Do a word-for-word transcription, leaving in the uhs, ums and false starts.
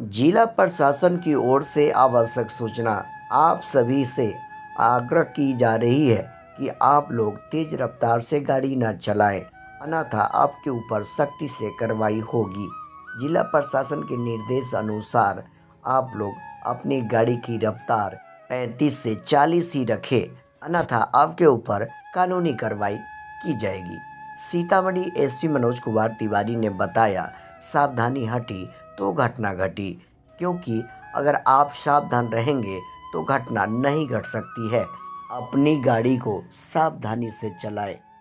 जिला प्रशासन की ओर से आवश्यक सूचना आप सभी से आग्रह की जा रही है कि आप लोग तेज रफ्तार से गाड़ी न चलाएं, अन्यथा आपके ऊपर सख्ती से कार्रवाई होगी। जिला प्रशासन के निर्देश अनुसार आप लोग अपनी गाड़ी की रफ्तार पैंतीस से चालीस ही रखें, अन्यथा आपके ऊपर कानूनी कार्रवाई की जाएगी। सीतामढ़ी एसपी मनोज कुमार तिवारी ने बताया, सावधानी हटी तो घटना घटी, क्योंकि अगर आप सावधान रहेंगे तो घटना नहीं घट सकती है। अपनी गाड़ी को सावधानी से चलाएं।